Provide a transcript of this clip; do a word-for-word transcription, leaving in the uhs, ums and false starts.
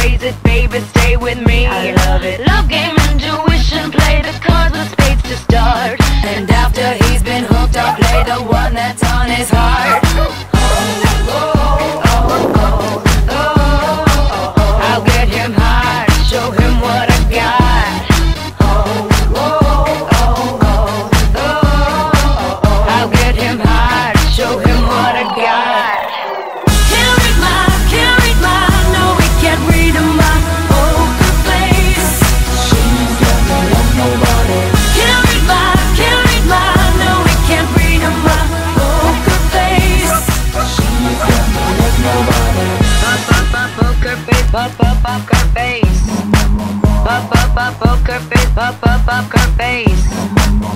raise it, baby, stay with me. I love it. Love game, intuition, play the cards with spades to start. And after he's been hooked, I'll play the one that's on his heart. Oh, oh, oh, oh, oh, oh. I'll get him high, show him what I got. Oh, oh, oh, oh, oh. I'll get him high, show him what I got. Can't read my, can't read my, no, we can't read my poker face. She's got me like nobody. Can't read my, can't read my, no, we can't read my poker face. She's got me like nobody. Pop, pop, pop, poker face, pop, pop, poker face. Pop, pop, pop, poker face, pop, pop, poker face.